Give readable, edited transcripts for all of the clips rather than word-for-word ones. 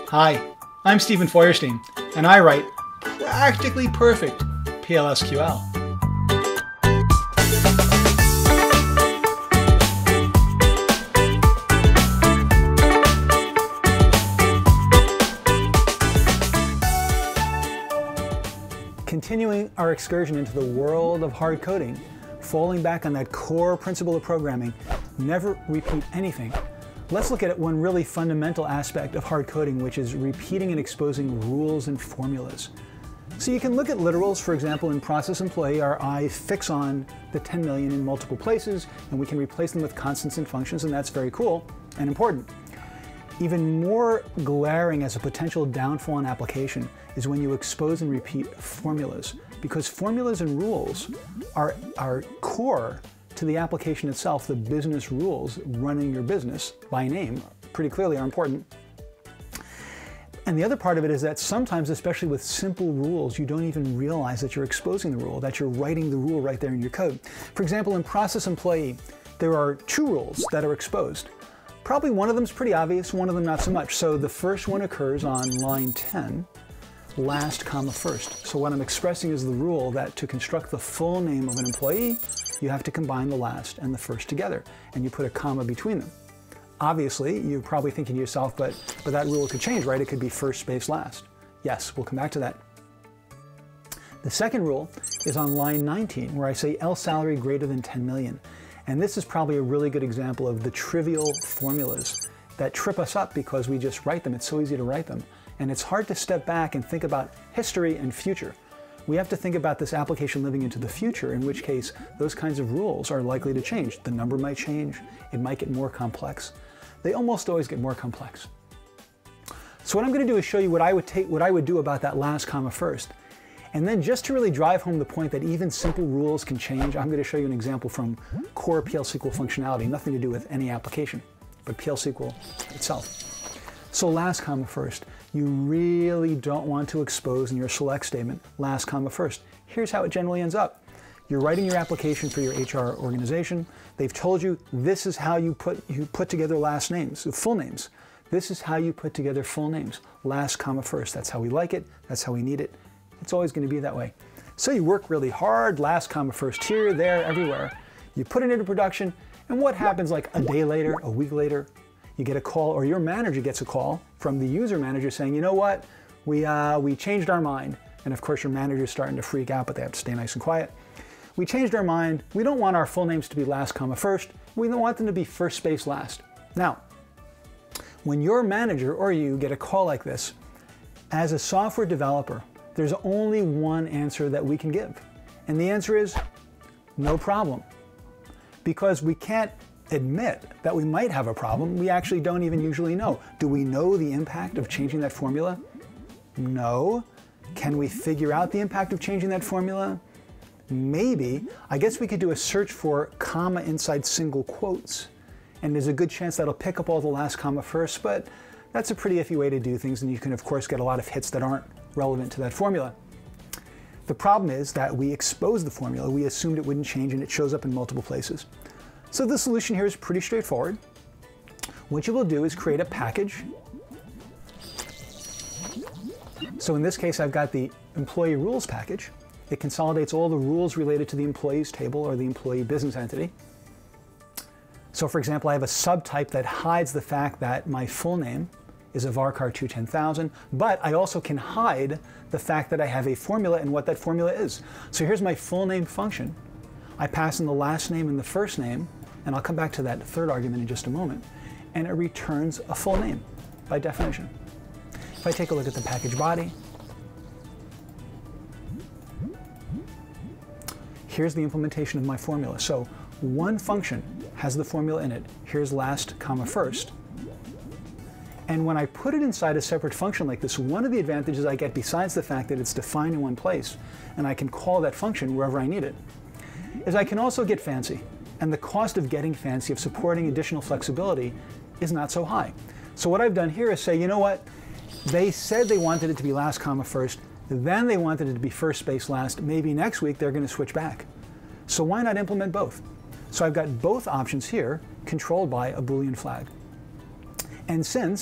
Hi, I'm Stephen Feuerstein, and I write practically perfect PLSQL. Continuing our excursion into the world of hard coding, falling back on that core principle of programming, never repeat anything. Let's look at one really fundamental aspect of hard coding, which is repeating and exposing rules and formulas. So you can look at literals, for example, in process employee, our eyes fix on the 10 million in multiple places, and we can replace them with constants and functions, and that's very cool and important. Even more glaring as a potential downfall in application is when you expose and repeat formulas, because formulas and rules are core to the application itself. The business rules running your business by name pretty clearly are important. And the other part of it is that sometimes, especially with simple rules, you don't even realize that you're exposing the rule, that you're writing the rule right there in your code. For example, in process employee, there are two rules that are exposed. Probably one of them is pretty obvious, one of them not so much. So the first one occurs on line 10, last comma first. So what I'm expressing is the rule that to construct the full name of an employee, you have to combine the last and the first together, and you put a comma between them. Obviously, you're probably thinking to yourself, but that rule could change, right? It could be first space last. Yes, we'll come back to that. The second rule is on line 19, where I say L salary greater than 10 million. And this is probably a really good example of the trivial formulas that trip us up because we just write them. It's so easy to write them. And it's hard to step back and think about history and future. We have to think about this application living into the future, in which case those kinds of rules are likely to change. The number might change, it might get more complex. They almost always get more complex. So what I'm going to do is show you what I would do about that last comma first. And then just to really drive home the point that even simple rules can change, I'm going to show you an example from core PL/SQL functionality, nothing to do with any application, but PL/SQL itself. So last comma first. You really don't want to expose in your select statement last comma first. Here's how it generally ends up. You're writing your application for your HR organization. They've told you this is how you put together last names, full names. This is how you put together full names. Last comma first. That's how we like it. That's how we need it. It's always going to be that way. So you work really hard, last comma first, here, there, everywhere. You put it into production, and what happens like a day later, a week later? You get a call, or your manager gets a call from the user manager saying, you know what, we changed our mind. And of course your manager's starting to freak out, but they have to stay nice and quiet. We changed our mind. We don't want our full names to be last comma first. We don't want them to be first space last. Now, when your manager or you get a call like this, as a software developer, there's only one answer that we can give. And the answer is no problem. Because we can't admit that we might have a problem. We actually don't even usually know. Do we know the impact of changing that formula? No. Can we figure out the impact of changing that formula? Maybe. I guess we could do a search for comma inside single quotes, and there's a good chance that'll pick up all the last comma first, but that's a pretty iffy way to do things, and you can of course get a lot of hits that aren't relevant to that formula. The problem is that we exposed the formula. We assumed it wouldn't change, and it shows up in multiple places. So the solution here is pretty straightforward. What you will do is create a package. So in this case, I've got the employee rules package. It consolidates all the rules related to the employees table or the employee business entity. So for example, I have a subtype that hides the fact that my full name is a varchar 210,000, but I also can hide the fact that I have a formula and what that formula is. So here's my full name function. I pass in the last name and the first name, and I'll come back to that third argument in just a moment, and it returns a full name by definition. If I take a look at the package body, here's the implementation of my formula. So one function has the formula in it. Here's last comma first. And when I put it inside a separate function like this, one of the advantages I get, besides the fact that it's defined in one place, and I can call that function wherever I need it, is I can also get fancy. And the cost of getting fancy, of supporting additional flexibility, is not so high. So what I've done here is say, you know what? They said they wanted it to be last comma first, then they wanted it to be first space last. Maybe next week they're going to switch back. So why not implement both? So I've got both options here controlled by a Boolean flag. And since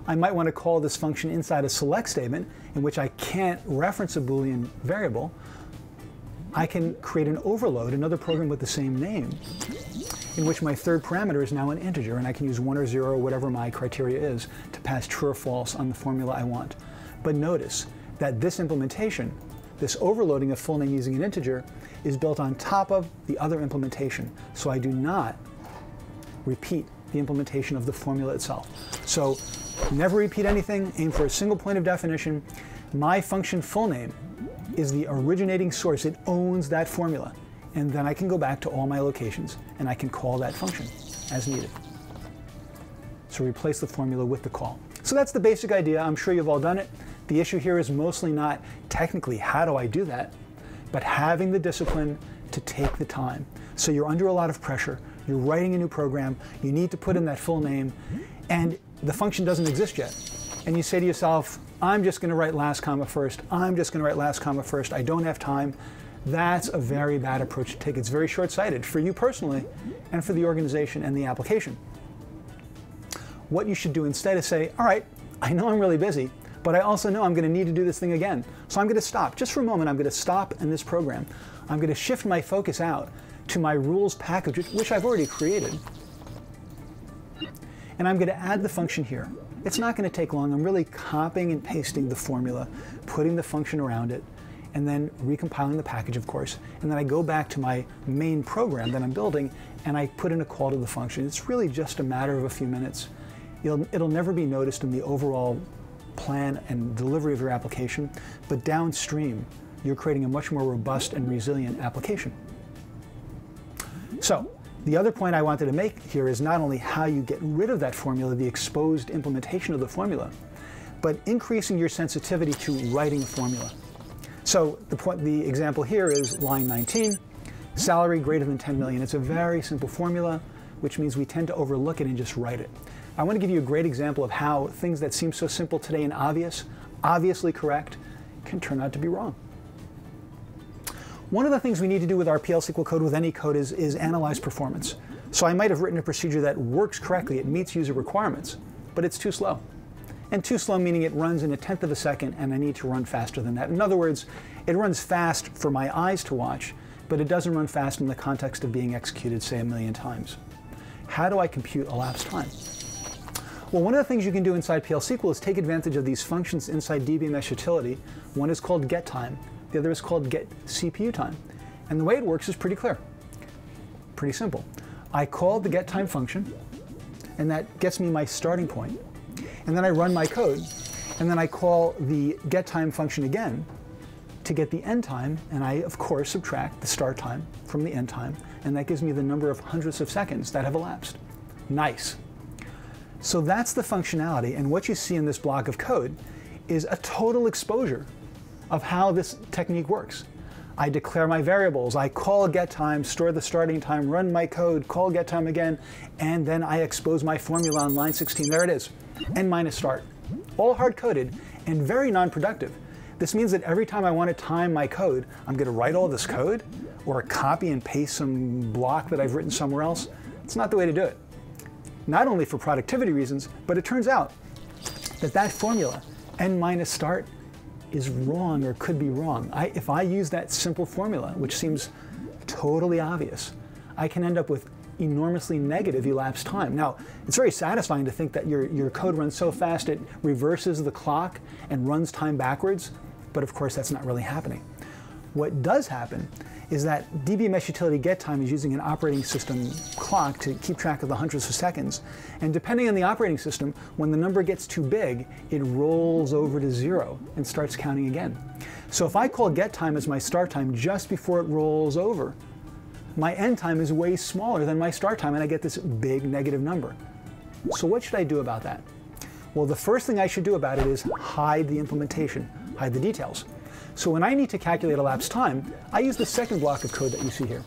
I might want to call this function inside a select statement in which I can't reference a Boolean variable. I can create an overload, another program with the same name, in which my third parameter is now an integer, and I can use 1 or 0 or whatever my criteria is to pass true or false on the formula I want. But notice that this implementation, this overloading of full name using an integer, is built on top of the other implementation. So I do not repeat the implementation of the formula itself. So never repeat anything, aim for a single point of definition. My function full name is the originating source. It owns that formula. And then I can go back to all my locations and I can call that function as needed. So replace the formula with the call. So that's the basic idea. I'm sure you've all done it. The issue here is mostly not technically how do I do that, but having the discipline to take the time. So you're under a lot of pressure. You're writing a new program. You need to put in that full name, and the function doesn't exist yet. And you say to yourself, I'm just going to write last comma first. I'm just going to write last comma first. I don't have time. That's a very bad approach to take. It's very short-sighted for you personally and for the organization and the application. What you should do instead is say, all right, I know I'm really busy, but I also know I'm going to need to do this thing again. So I'm going to stop. Just for a moment, I'm going to stop in this program. I'm going to shift my focus out to my rules package, which I've already created. And I'm going to add the function here. It's not going to take long. I'm really copying and pasting the formula, putting the function around it, and then recompiling the package, of course. And then I go back to my main program that I'm building, and I put in a call to the function. It's really just a matter of a few minutes. It'll never be noticed in the overall plan and delivery of your application, but downstream, you're creating a much more robust and resilient application. So, the other point I wanted to make here is not only how you get rid of that formula, the exposed implementation of the formula, but increasing your sensitivity to writing a formula. So the example here is line 19, salary greater than 10 million. It's a very simple formula, which means we tend to overlook it and just write it. I want to give you a great example of how things that seem so simple today and obviously correct, can turn out to be wrong. One of the things we need to do with our PL SQL code, with any code, is analyze performance. So I might have written a procedure that works correctly, it meets user requirements, but it's too slow. And too slow meaning it runs in 1/10 of a second, and I need to run faster than that. In other words, it runs fast for my eyes to watch, but it doesn't run fast in the context of being executed, say, 1,000,000 times. How do I compute elapsed time? Well, one of the things you can do inside PL SQL is take advantage of these functions inside DBMS utility. One is called getTime. The other is called getCPUTime. And the way it works is pretty clear. Pretty simple. I call the getTime function, and that gets me my starting point. And then I run my code, and then I call the getTime function again to get the end time, and I, of course, subtract the start time from the end time, and that gives me the number of hundreds of seconds that have elapsed. Nice. So that's the functionality, and what you see in this block of code is a total exposure of how this technique works. I declare my variables, I call getTime, store the starting time, run my code, call getTime again, and then I expose my formula on line 16. There it is, n minus start. All hard-coded and very non-productive. This means that every time I want to time my code, I'm going to write all this code or copy and paste some block that I've written somewhere else. It's not the way to do it. Not only for productivity reasons, but it turns out that that formula, n minus start, is wrong or could be wrong. If I use that simple formula, which seems totally obvious, I can end up with enormously negative elapsed time. Now, it's very satisfying to think that your code runs so fast it reverses the clock and runs time backwards, but of course that's not really happening. What does happen is that DBMS utility getTime is using an operating system clock to keep track of the hundreds of seconds. And depending on the operating system, when the number gets too big, it rolls over to 0 and starts counting again. So if I call getTime as my start time just before it rolls over, my end time is way smaller than my start time, and I get this big negative number. So what should I do about that? Well, the first thing I should do about it is hide the implementation, hide the details. So when I need to calculate elapsed time, I use the second block of code that you see here.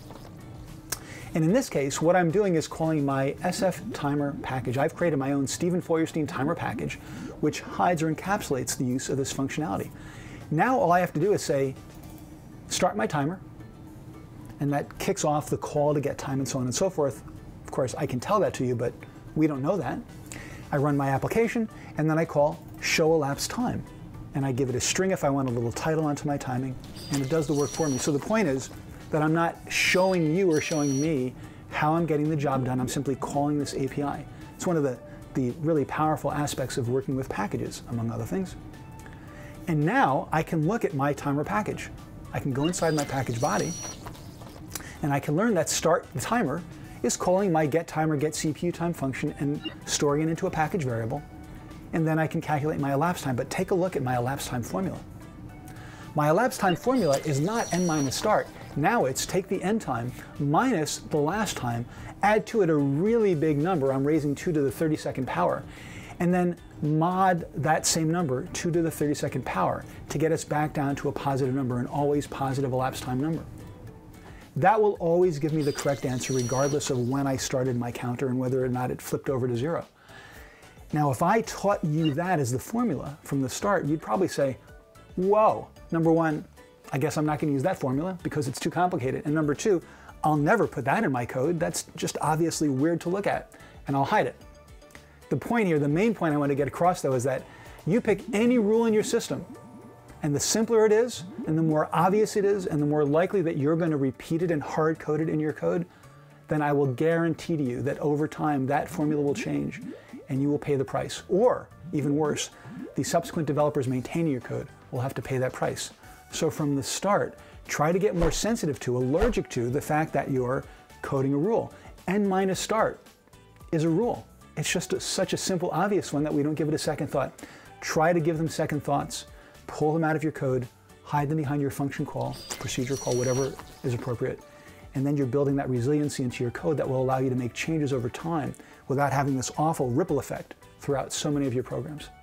And in this case, what I'm doing is calling my SF-timer package. I've created my own Stephen Feuerstein timer package, which hides or encapsulates the use of this functionality. Now all I have to do is say, start my timer, and that kicks off the call to getTime and so on and so forth. Of course, I can tell that to you, but we don't know that. I run my application, and then I call show elapsed time. And I give it a string if I want a little title onto my timing, and it does the work for me. So the point is that I'm not showing you or showing me how I'm getting the job done. I'm simply calling this API. It's one of the really powerful aspects of working with packages, among other things. And now I can look at my timer package. I can go inside my package body, and I can learn that start the timer is calling my get timer get CPU time function and storing it into a package variable. And then I can calculate my elapsed time. But take a look at my elapsed time formula. My elapsed time formula is not n minus start. Now it's take the end time minus the last time, add to it a really big number. I'm raising 2 to the 32nd power. And then mod that same number, 2 to the 32nd power, to get us back down to a positive number, an always positive elapsed time number. That will always give me the correct answer regardless of when I started my counter and whether or not it flipped over to 0. Now, if I taught you that as the formula from the start, you'd probably say, whoa, number one, I guess I'm not going to use that formula because it's too complicated. And number two, I'll never put that in my code. That's just obviously weird to look at, and I'll hide it. The point here, the main point I want to get across though, is that you pick any rule in your system, and the simpler it is, and the more obvious it is, and the more likely that you're going to repeat it and hard-code it in your code, then I will guarantee to you that over time that formula will change, and you will pay the price. Or, even worse, the subsequent developers maintaining your code will have to pay that price. So from the start, try to get more sensitive to, allergic to, the fact that you're coding a rule. N minus start is a rule. It's just such a simple, obvious one that we don't give it a second thought. Try to give them second thoughts, pull them out of your code, hide them behind your function call, procedure call, whatever is appropriate. And then you're building that resiliency into your code that will allow you to make changes over time without having this awful ripple effect throughout so many of your programs.